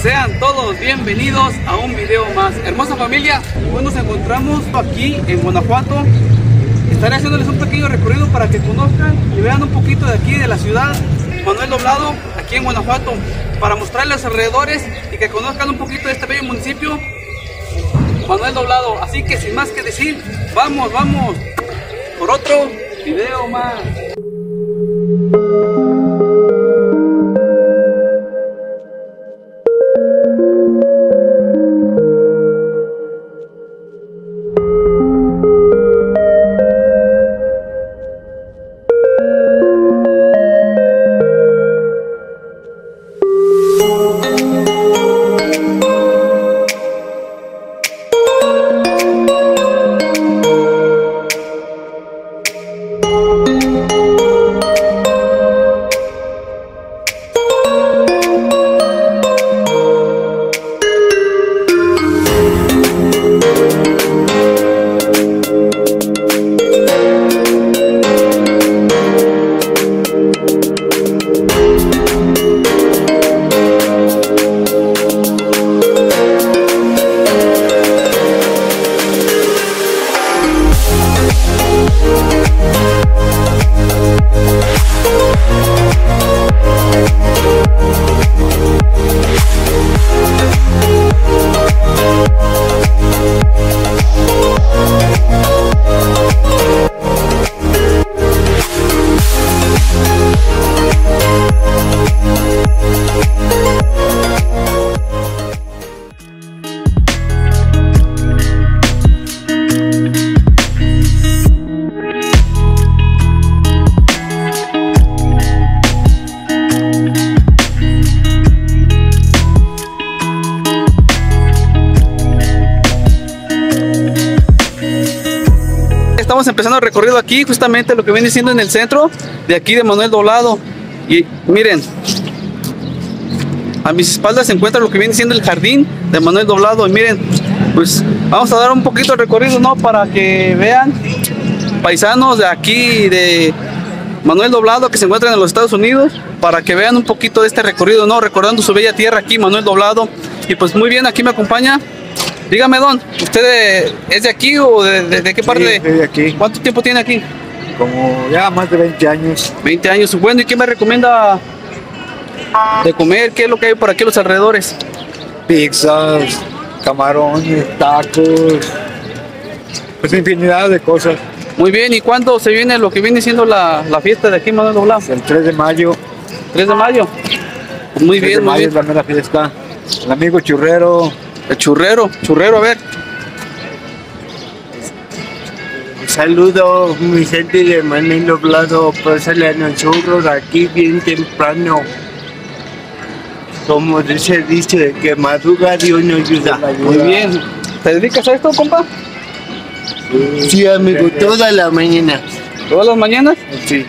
Sean todos bienvenidos a un video más. Hermosa familia, hoy nos encontramos aquí en Guanajuato. Estaré haciéndoles un pequeño recorrido para que conozcan y vean un poquito de aquí de la ciudad Manuel Doblado, aquí en Guanajuato, para mostrarles los alrededores y que conozcan un poquito de este bello municipio Manuel Doblado. Así que sin más que decir, vamos por otro video más. Estamos empezando el recorrido aquí, justamente lo que viene siendo en el centro de aquí de Manuel Doblado. Y miren, a mis espaldas se encuentra lo que viene siendo el jardín de Manuel Doblado. Y miren, pues vamos a dar un poquito de recorrido, ¿no? Para que vean, paisanos de aquí de Manuel Doblado que se encuentran en los Estados Unidos, para que vean un poquito de este recorrido, ¿no? Recordando su bella tierra aquí, Manuel Doblado. Y pues muy bien, aquí me acompaña. Dígame, don, ¿usted es de aquí o de qué parte? Sí, de aquí. ¿Cuánto tiempo tiene aquí? Como ya más de 20 años. 20 años. Bueno, ¿y qué me recomienda de comer? ¿Qué es lo que hay por aquí a los alrededores? Pizzas, camarones, tacos, pues infinidad de cosas. Muy bien, ¿y cuándo se viene lo que viene siendo la fiesta de aquí en Manuel Doblado? El 3 de mayo. 3 de mayo. Muy bien, muy bien. Es la mera fiesta. El amigo churrero. El churrero, a ver. Saludos, mi gente de Manuel Doblado. Pásale a nosotros aquí bien temprano. Como se dice, que madruga Dios nos ayuda. Muy bien. ¿Te dedicas a esto, compa? Sí, amigo, toda la mañana. ¿Todas las mañanas? Sí.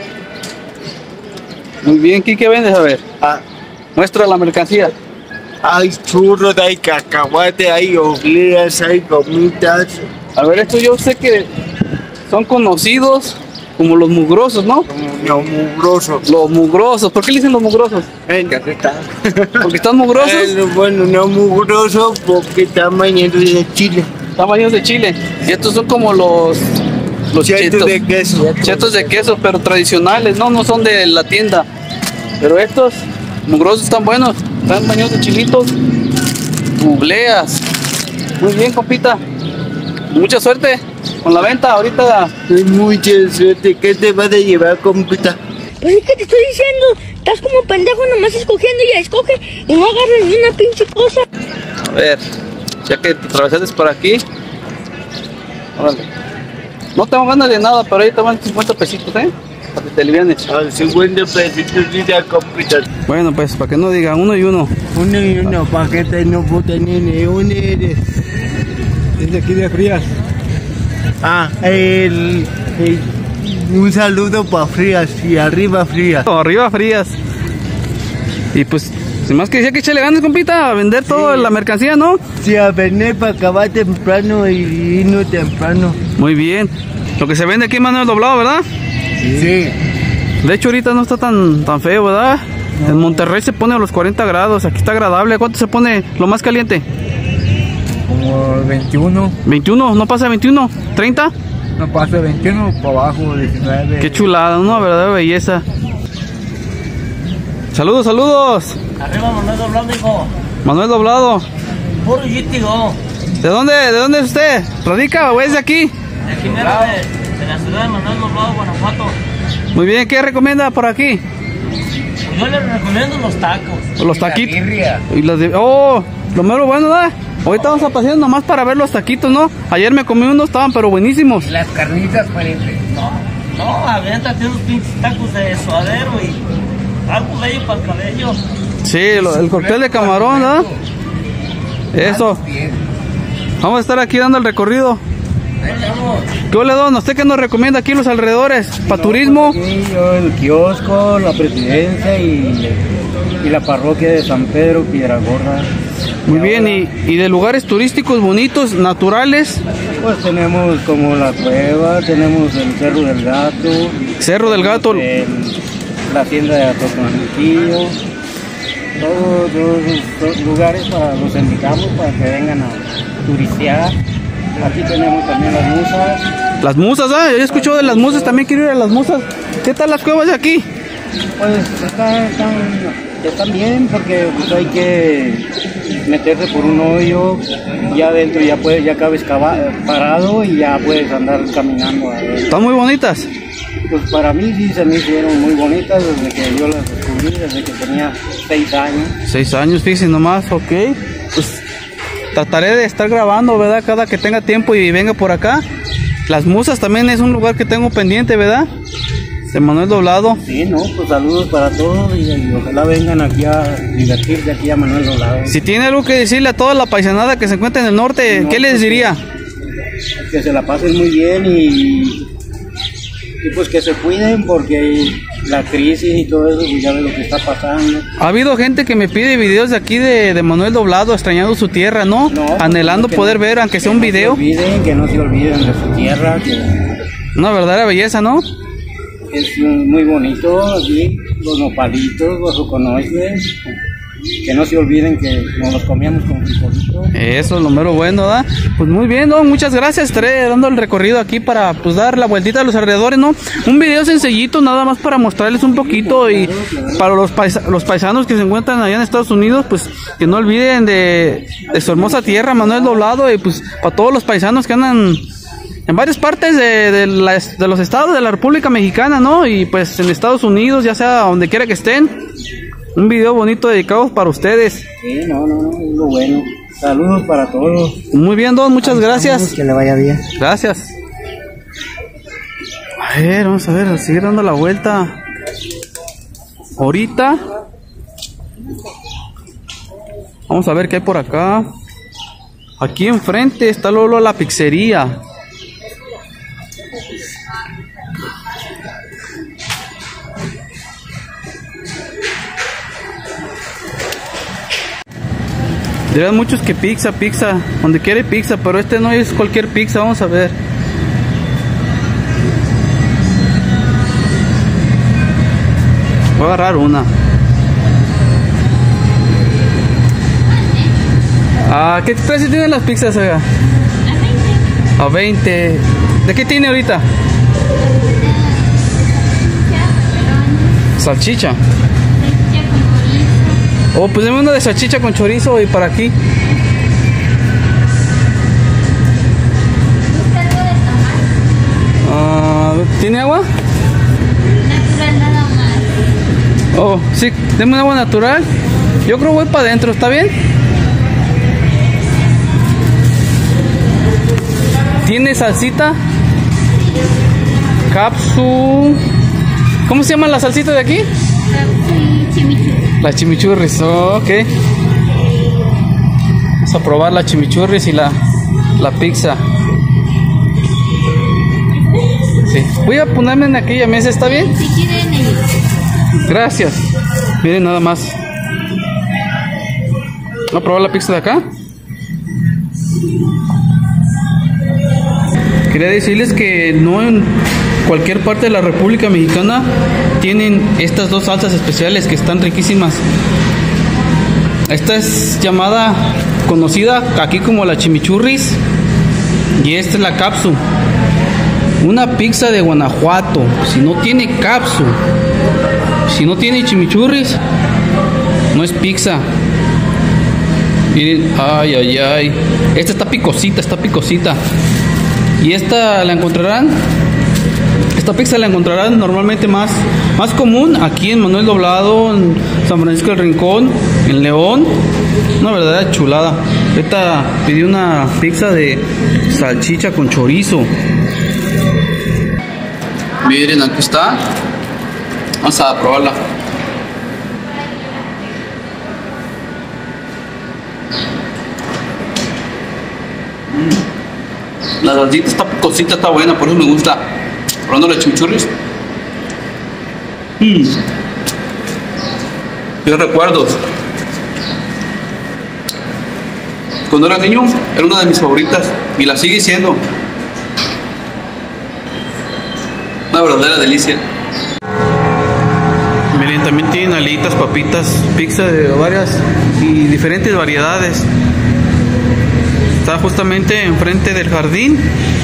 Muy bien, ¿qué vendes? A ver. Muestra la mercancía. Hay churros, hay cacahuate, hay obleas, hay gomitas. A ver, esto yo sé que son conocidos como los mugrosos, ¿no? Los mugrosos. Los mugrosos. ¿Por qué le dicen los mugrosos? ¿Porque están mugrosos? Bueno, no mugrosos porque están bañados de chile. Están bañados de chile. Y estos son como los chetos de queso. Chetos de queso, pero tradicionales, no son de la tienda. Pero estos mugrosos están buenos. Están bañados de chilitos, bubleas. Muy bien, compita. Mucha suerte con la venta ahorita. Mucha suerte. ¿Qué te vas a llevar, compita? Pues es que te estoy diciendo, estás como pendejo nomás escogiendo y escoge y no agarras ni una pinche cosa. A ver, ya que te atravesaste por aquí. Órale. No tengo ganas de nada, pero ahí te van 50 pesitos, para que te alivianes. Al 50 pesitos de la compita. Bueno, pues para que no diga uno y uno. Uno y uno, para que te no voten ni uno eres. Desde aquí de Frías. Un saludo para Frías y arriba Frías. Arriba Frías. Y pues, sin más que decir, que échale ganas, compita, a vender toda la mercancía, ¿no? Sí, a vender para acabar temprano y irnos temprano. Muy bien. Lo que se vende aquí en Manuel Doblado, ¿verdad? Sí. De hecho, ahorita no está tan feo, ¿verdad? No. En Monterrey se pone a los 40 grados, aquí está agradable. ¿Cuánto se pone lo más caliente? Como 21. 21, no pasa de 21, 30. No pasa de 21 para abajo, 19. Qué chulada, una verdadera belleza. Saludos, saludos. Arriba Manuel Doblado, hijo. Manuel Doblado. Puro yitigo. ¿De dónde es usted? ¿Radica o es de aquí? De aquí mero, de la ciudad de Manuel Doblado, Guanajuato. Muy bien, ¿qué recomienda por aquí? Yo les recomiendo los tacos. Los taquitos. Y los de... Oh, lo mero bueno, ¿verdad? Ahorita vamos a pasear nomás para ver los taquitos, ¿no? Ayer me comí unos, estaban pero buenísimos. Las carnitas, pariente. No, aviéntate unos pinches tacos de suadero y algo bello para el cabello. Sí, el cóctel de camarón, ¿verdad? Eso. Vamos a estar aquí dando el recorrido. ¿Qué ole, don? ¿Usted qué nos recomienda aquí en los alrededores? ¿Para turismo? Sí, yo el kiosco, la presidencia y la parroquia de San Pedro, Piedragorda. Muy bien, y de lugares turísticos bonitos, naturales. Pues tenemos como la cueva, tenemos el Cerro del Gato. Cerro del Gato. La hacienda de Atotonilquillo. Todos los lugares los invitamos para que vengan a turistear. Aquí tenemos también las musas. Las musas, ¿ah? Yo he escuchado de las musas, también quiero ir a las musas. ¿Qué tal las cuevas de aquí? Pues están bien porque pues, hay que meterse por un hoyo, ya adentro ya cabes parado y ya puedes andar caminando. Están muy bonitas. Pues para mí sí se me hicieron muy bonitas desde que yo las descubrí, desde que tenía 6 años. 6 años, fíjense nomás, ok. Pues trataré de estar grabando, ¿verdad? Cada que tenga tiempo y venga por acá. Las musas también es un lugar que tengo pendiente, ¿verdad? De Manuel Doblado. Sí, no, pues saludos para todos y ojalá vengan aquí a divertirse aquí a Manuel Doblado. Si tiene algo que decirle a toda la paisanada que se encuentra en el norte, ¿qué les diría? Que se la pasen muy bien y pues que se cuiden porque la crisis y todo eso, pues ya ve lo que está pasando. Ha habido gente que me pide videos de aquí de Manuel Doblado, extrañando su tierra, ¿no? Anhelando poder ver, aunque sea un video. Que no se olviden de su tierra. Una verdadera belleza, ¿no? Es muy bonito aquí, los nopalitos, los joconoides. Que no se olviden que nos los comíamos con frijolitos. Eso es lo mero bueno, ¿verdad? Pues muy bien, ¿no? Muchas gracias. Estaré dando el recorrido aquí para pues dar la vueltita a los alrededores, ¿no? Un video sencillito, nada más para mostrarles un poquito y para los paisanos que se encuentran allá en Estados Unidos, pues que no olviden de su hermosa tierra, Manuel Doblado, y pues para todos los paisanos que andan en varias partes de los estados de la República Mexicana, ¿no? Y pues en Estados Unidos, ya sea donde quiera que estén. Un video bonito dedicado para ustedes. Sí, no, es lo bueno. Saludos para todos. Muy bien, don, muchas gracias. Que le vaya bien. Gracias. Vamos a ver, a seguir dando la vuelta. Ahorita vamos a ver qué hay por acá. Aquí enfrente está Lolo la pizzería. Dirán muchos que pizza, donde quiere pizza, pero este no es cualquier pizza, vamos a ver. Voy a agarrar una. ¿Qué precio tienen las pizzas, oiga? A 20. ¿De qué tiene ahorita? Salchicha. Oh, pues deme una de salchicha con chorizo y para aquí. ¿Tiene agua? Natural nada más. Oh, sí, deme un agua natural. Yo creo que voy para adentro, ¿está bien? ¿Tiene salsita? Capsu. ¿Cómo se llama la salsita de aquí? La chimichurris, ok. Vamos a probar la chimichurris y la pizza. Sí. Voy a ponerme en aquella mesa, ¿está bien? Si quieren ellos. Gracias. Miren nada más. Vamos a probar la pizza de acá. Quería decirles que no cualquier parte de la República Mexicana tienen estas dos salsas especiales que están riquísimas. Esta es conocida aquí como la chimichurris, y esta es la capsu. Una pizza de Guanajuato, si no tiene capsu, si no tiene chimichurris, no es pizza. Miren, ay, ay, ay. Esta está picosita. Y esta la encontrarán, esta pizza la encontrarán normalmente más común aquí en Manuel Doblado, en San Francisco del Rincón, en León. Una verdadera chulada. Esta pedí una pizza de salchicha con chorizo. Miren, aquí está. Vamos a probarla. La salsita está picosita, está buena, por eso me gusta. Probando los chimichurris. Qué recuerdos. Cuando era niño era una de mis favoritas y la sigue siendo. Una verdadera delicia. Miren, también tienen alitas, papitas, pizza de varias y diferentes variedades. Está justamente enfrente del jardín.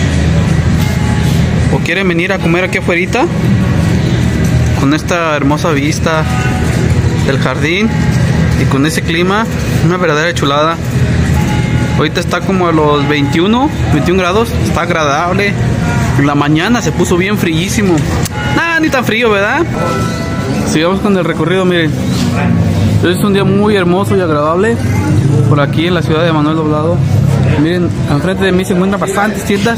O quieren venir a comer aquí afuera con esta hermosa vista del jardín y con ese clima, una verdadera chulada. Ahorita está como a los 21 grados, está agradable. En la mañana se puso bien frillísimo. Nada, ni tan frío, ¿verdad? Sigamos con el recorrido, miren. Es un día muy hermoso y agradable por aquí en la ciudad de Manuel Doblado. Miren, enfrente de mí se encuentran bastantes tiendas.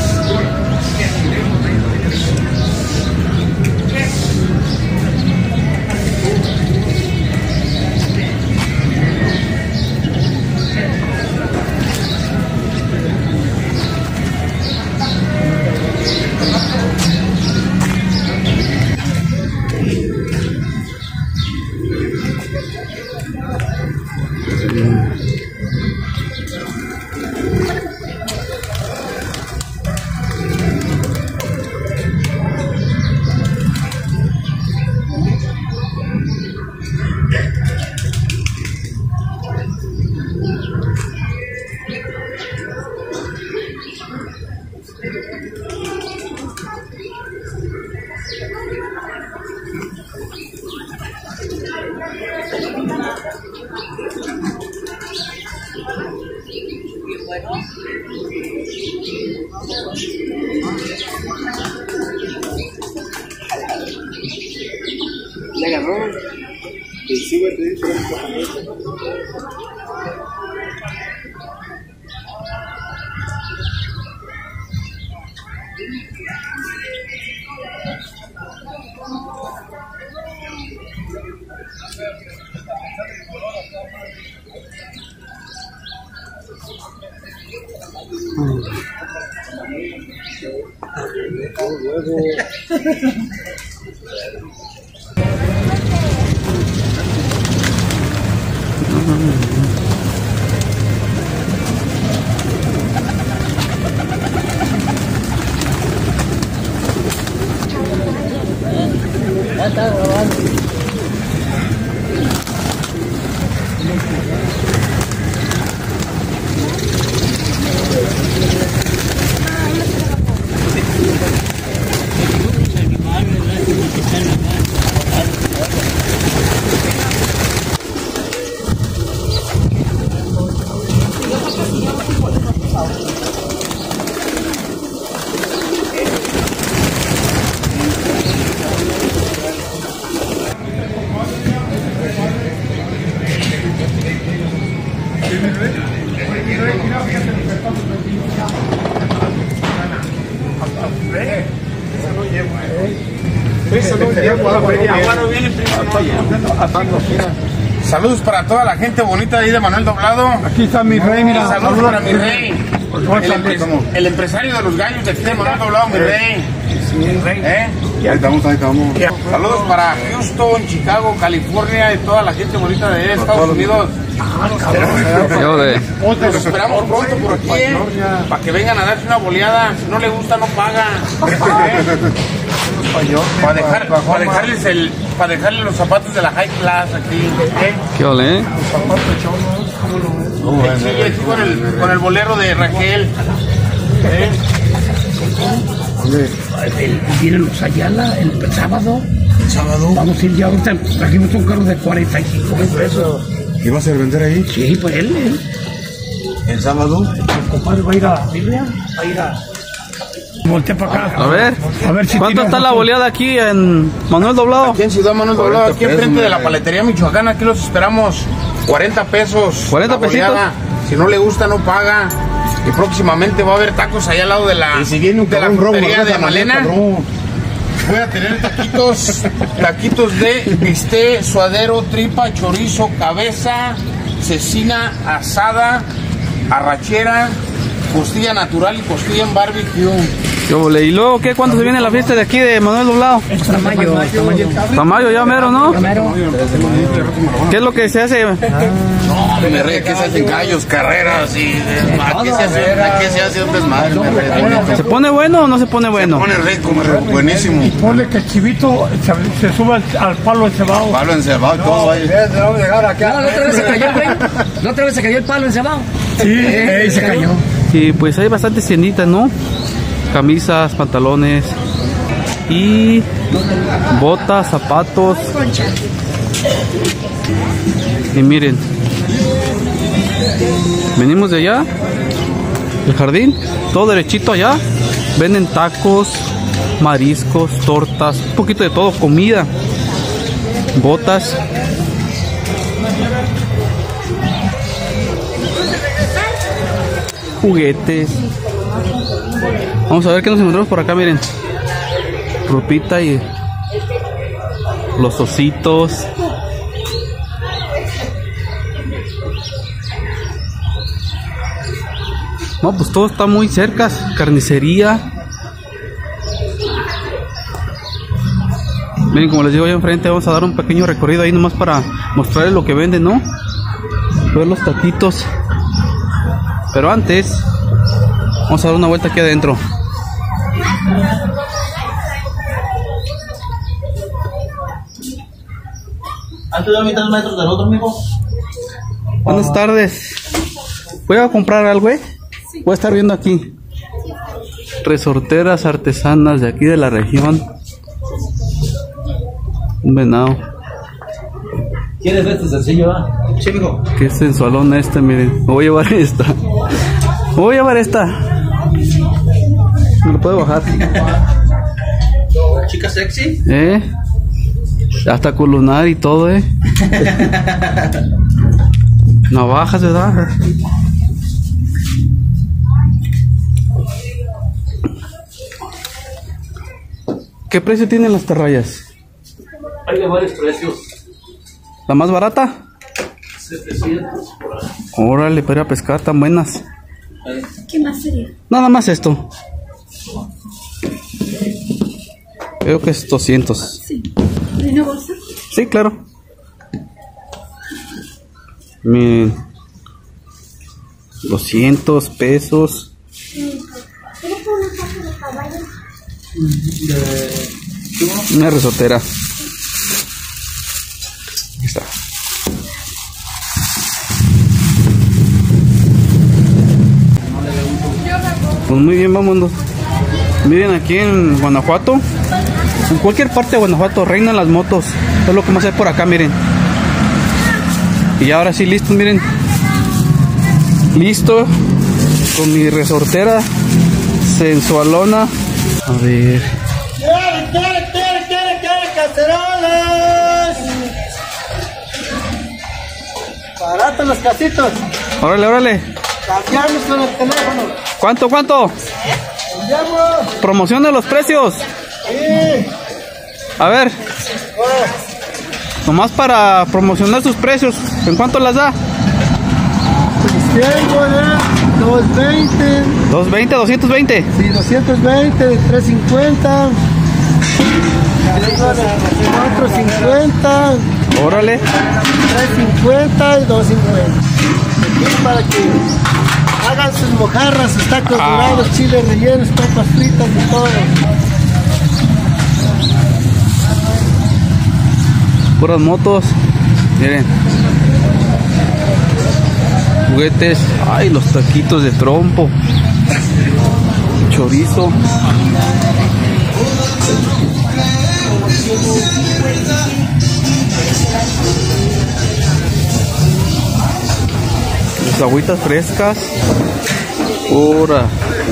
Le ganó. Y sigo te dice. Ya está grabando. Eso no llevo, ahora viene primero. Saludos para toda la gente bonita de ahí de Manuel Doblado. Aquí está mi rey, mira. Saludos para mi rey. El empresario de los gallos de aquí de Manuel Doblado, mi rey. Ahí estamos. Saludos para Houston, Chicago, California y toda la gente bonita de Estados Unidos. Los esperamos pronto por aquí, para que vengan a darse una boleada. Si no le gusta, no paga. Para dejarles los zapatos de la high class aquí. ¿Qué ole? Aquí con el bolero de Raquel. Vienen los Ayala el sábado. Vamos a ir ya ahorita. Trajimos un carro de 45 pesos. ¿Y vas a vender ahí? Sí, pues él. ¿El sábado? El compadre va a ir a la Biblia. Va a ir a. Voltea para acá. A ver si ¿cuánto está la boleada aquí en Manuel Doblado? Aquí en Ciudad Manuel Doblado, aquí enfrente de la paletería Michoacán. Aquí los esperamos. 40 pesos. 40 pesitos. Si no le gusta, no paga. Y próximamente va a haber tacos allá al lado de la frutería de Malena. Voy a tener taquitos de bistec, suadero, tripa, chorizo, cabeza, cecina, asada, arrachera, costilla natural y costilla en barbecue. ¿Y luego qué? ¿Cuándo se viene la fiesta de aquí de Manuel Doblado? Hasta mayo. Hasta mayo ya mero, ¿no? ¿Qué es lo que se hace? No, me re, que se hacen gallos, carreras y aquí se hace un desmadre. ¿Se pone bueno o no se pone bueno? Se pone rico, buenísimo. Ponle que el chivito se sube al palo encebado. Palo encebado, todo ahí. La otra vez se cayó, güey. La otra vez se cayó el palo encebado. Sí, se cayó. Sí, pues hay bastantes tienditas, ¿no? Camisas, pantalones y botas, zapatos. Y miren, venimos de allá, el jardín, todo derechito allá. Venden tacos, mariscos, tortas, un poquito de todo, comida, botas. Juguetes. Vamos a ver qué nos encontramos por acá, miren. Ropita y los ositos. No, pues todo está muy cerca. Carnicería. Miren, como les digo, allá enfrente vamos a dar un pequeño recorrido ahí nomás para mostrarles lo que venden, ¿no? Ver los taquitos. Pero antes, vamos a dar una vuelta aquí adentro. ¿Antes de la mitad metros del otro, amigo? Buenas tardes. Voy a comprar algo, ¿eh? Voy a estar viendo aquí. Resorteras artesanas de aquí de la región. Un venado. ¿Quieres este sencillo, va? Sí, amigo. Qué sensualón este, miren. Me voy a llevar esta. Me voy a llevar esta. ¿Me lo puedo bajar? Chica sexy. Hasta con lunar y todo, Navajas, ¿verdad? ¿Qué precio tienen las terrayas? Hay de varios precios. ¿La más barata? 700. Órale, para ir a pescar, tan buenas. ¿Qué más sería? Nada más esto. Creo que es 200. Sí. ¿De una bolsa? Sí, claro. Miren. 200 pesos. Una resortera. Aquí está. Pues muy bien, vámonos. Miren, aquí en Guanajuato, en cualquier parte de Guanajuato reinan las motos. Es lo que más hay por acá, miren. Y ahora sí, listo, miren. Listo. Con mi resortera sensualona. A ver. ¡Quiere cacerolas! Barato los casitos. Órale, órale. Cambiamos con el teléfono. ¿Cuánto? Promociona los precios. Sí. A ver. Nomás para promocionar sus precios, ¿en cuánto las da? 220. 220, 220. Sí, 220, 350. 450. Órale. 350 y 250. Aquí para que hagan sus mojarras, sus tacos dorados, chiles rellenos, papas fritas y todo. Puras motos. Miren. Juguetes. Ay, los taquitos de trompo. Chorizo. Las agüitas frescas. Pura.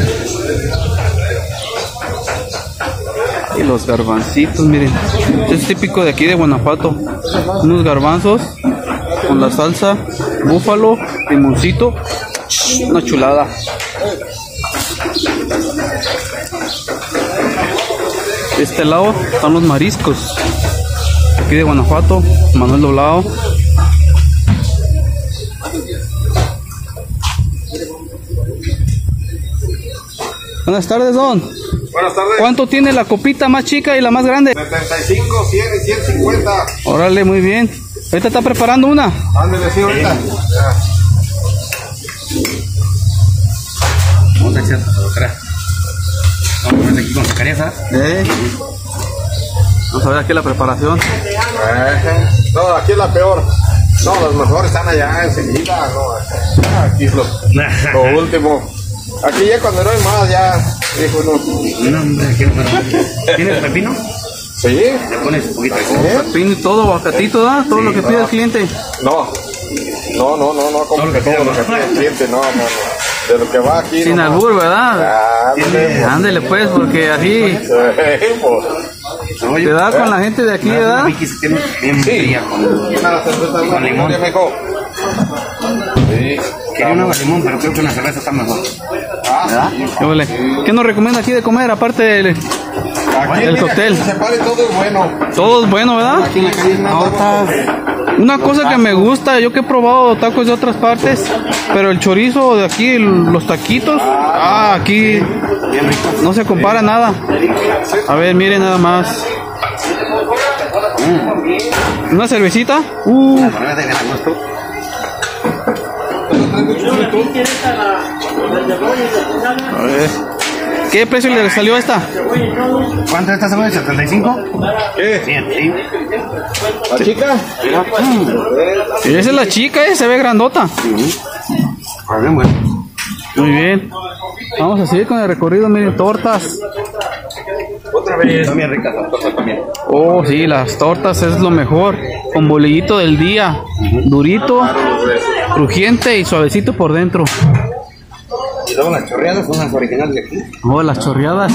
Y los garbancitos, miren. Es típico de aquí de Guanajuato. Unos garbanzos con la salsa búfalo, limoncito. Una chulada. De este lado están los mariscos. Aquí de Guanajuato, Manuel Doblado. Buenas tardes, don. Buenas tardes. ¿Cuánto tiene la copita más chica y la más grande? 75, 100 y 150. Órale, muy bien. ¿Ahorita está preparando una? Ándale, sí, ahorita. Vamos a echar otra. Vamos a poner aquí con sacarías, Vamos a ver aquí la preparación. No, aquí es la peor. No, los mejores están allá enseguida. No, aquí es lo último. Aquí ya cuando no hay más, ya dijo no. No, hombre, aquí no. ¿Tienes pepino? Sí. Le pones un poquito de pepino y todo, aguacatito, ¿da? Todo lo que pide el cliente. No, como que todo lo que pide el cliente, no. De lo que va aquí. Sin albur, ¿verdad? Ándele pues, porque así te da con la gente de aquí, ¿verdad? Sí. Con limón. Quería una limón, pero creo que una cerveza está mejor. ¿Qué nos recomienda aquí de comer, aparte del cóctel? Se pare, todo es bueno. Todo es bueno, ¿verdad? Aquí en la calle Una cosa que me gusta, yo que he probado tacos de otras partes, pero el chorizo de aquí, los taquitos, aquí no se compara nada. A ver, miren nada más. Una cervecita. A ver. ¿Qué precio le salió esta? ¿Cuánto esta se 75? ¿Qué? 100, sí. ¿La chica? Esa es la chica, se ve grandota. Muy bien. Vamos a seguir con el recorrido, miren, tortas. Otra vez. También ricas las tortas también. Oh, sí, las tortas es lo mejor. Con bolillito del día. Durito, crujiente y suavecito por dentro. Y luego las chorreadas son las originales de aquí. Oh, las chorreadas.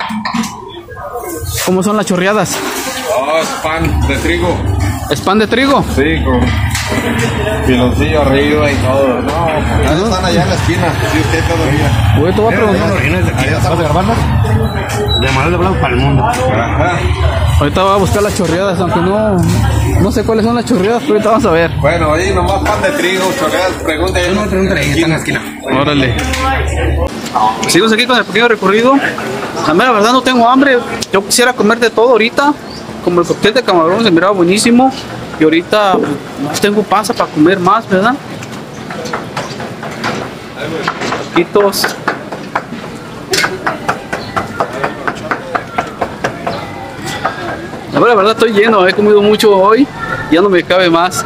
¿Cómo son las chorreadas? Oh, es pan de trigo. ¿Es pan de trigo? Sí, con piloncillo arriba y todo. No, están allá en la esquina. Sí, usted todavía. Te voy a preguntar. originales de aquí. ¿Vas de Garbanzos? De Manuel Doblado para el mundo. Ahorita voy a buscar las chorreadas, aunque no sé cuáles son las chorreadas, pero ahorita vamos a ver. Bueno, ahí nomás pan de trigo, chorreadas, pregúntale. No, pregúntale, ahí está en la esquina. Órale. Seguimos aquí con el pequeño recorrido. La mera verdad no tengo hambre. Yo quisiera comer de todo ahorita. Como el cóctel de camarón se miraba buenísimo. Y ahorita no tengo panza para comer más, ¿verdad? Taquitos. La verdad estoy lleno, he comido mucho hoy. Ya no me cabe más.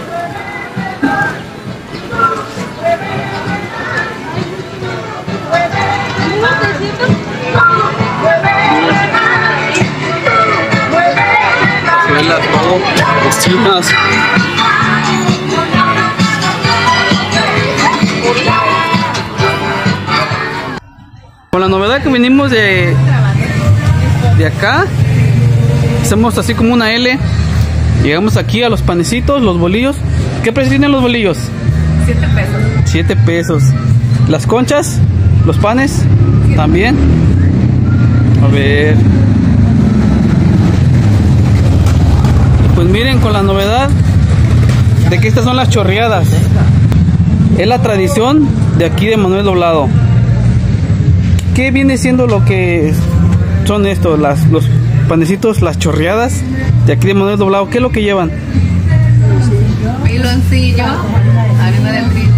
Todo, cocinas. Con la novedad que venimos de acá, hacemos así como una L. Llegamos aquí a los panecitos, los bolillos. ¿Qué precio tienen los bolillos? 7 pesos. 7 pesos. Las conchas, los panes, también. A ver. Pues miren, con la novedad de que estas son las chorreadas. Es la tradición de aquí de Manuel Doblado. ¿Qué viene siendo lo que son estos? Los panecitos, las chorreadas de aquí de Manuel Doblado. ¿Qué es lo que llevan? Piloncillo, harina de trigo.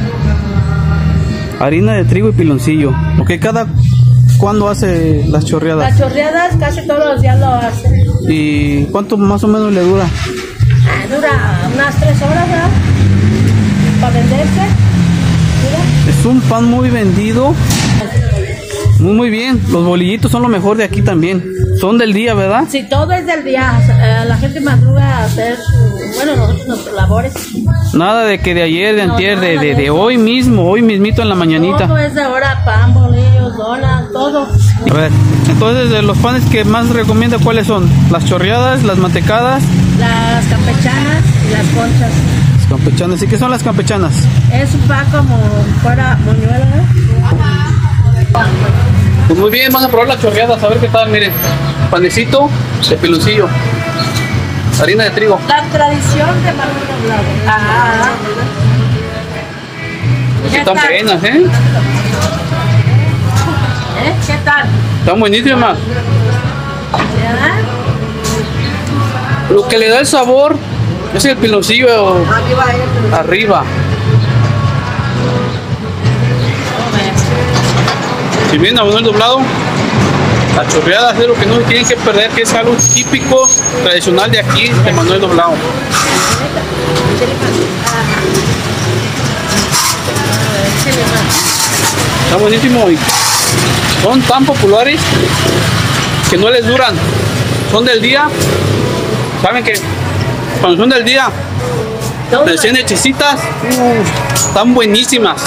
Harina de trigo y piloncillo. Ok, ¿cuándo hace las chorreadas? Las chorreadas casi todos los días lo hace. ¿Y cuánto más o menos le dura? Dura unas 3 horas, ¿verdad? Para venderse. Mira. Es un pan muy vendido. Muy bien. Los bolillitos son lo mejor de aquí también. Son del día, ¿verdad? Sí, todo es del día. La gente madruga a hacer, nosotros nuestros labores. Nada de que de ayer, de antier, de hoy mismo, hoy mismito en la mañanita. Todo es de ahora, pan, bolillos, donas, todo. A ver, entonces de los panes que más recomienda, ¿cuáles son? Las chorreadas, las mantecadas, las campechanas y las conchas. Las campechanas, ¿y qué son las campechanas? Es un pan como fuera moñuelo, ¿no? Pues muy bien, vamos a probar las chorreadas, a ver qué tal, miren. Panecito de piloncillo, harina de trigo. La tradición de Manuel Doblado. Ah. Pues están buenas, ¿Qué tal? Están buenísimas. Lo que le da el sabor es el piloncillo arriba. Si vienen a Manuel Doblado, las chorreadas es lo que no tienen que perder, que es algo típico, tradicional de aquí, de Manuel Doblado. Está buenísimo y son tan populares que no les duran. Son del día. Saben que cuando son del día, recién hechicitas, están buenísimas.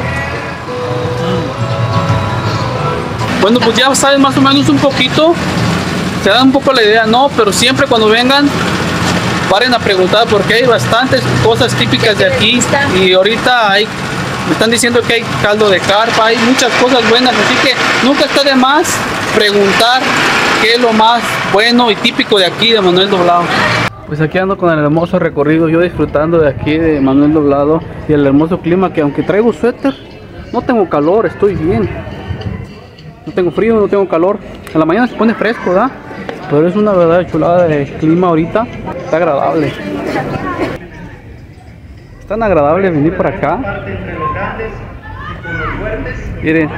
Bueno, pues ya saben más o menos un poquito, se dan un poco la idea, ¿no? Pero siempre cuando vengan, paren a preguntar porque hay bastantes cosas típicas de aquí. Y ahorita me están diciendo que hay caldo de carpa, hay muchas cosas buenas, así que nunca está de más preguntar qué es lo más bueno y típico de aquí de Manuel Doblado. Pues aquí ando con el hermoso recorrido, yo disfrutando de aquí de Manuel Doblado y el hermoso clima, que aunque traigo suéter, no tengo calor, estoy bien. No tengo frío, no tengo calor. En la mañana se pone fresco, ¿verdad? Pero es una verdadera chulada de clima ahorita. Está agradable. Es tan agradable venir por acá. Miren.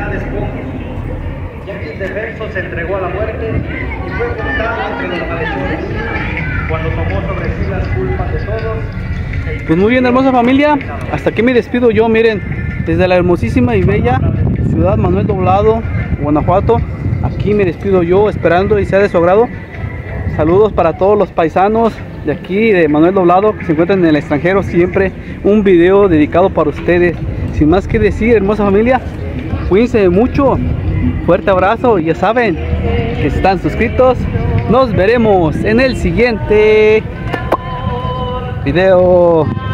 Ya que este verso se entregó a la muerte y fue contado entre los malhechores, cuando tomó sobre sí las culpas de todos. Pues muy bien, hermosa familia. Hasta aquí me despido yo, miren. Desde la hermosísima y bella ciudad Manuel Doblado, Guanajuato. Aquí me despido yo, esperando y sea de su agrado. Saludos para todos los paisanos de aquí de Manuel Doblado que se encuentran en el extranjero. Siempre un video dedicado para ustedes. Sin más que decir, hermosa familia, cuídense mucho. Fuerte abrazo, ya saben que están suscritos. Nos veremos en el siguiente video.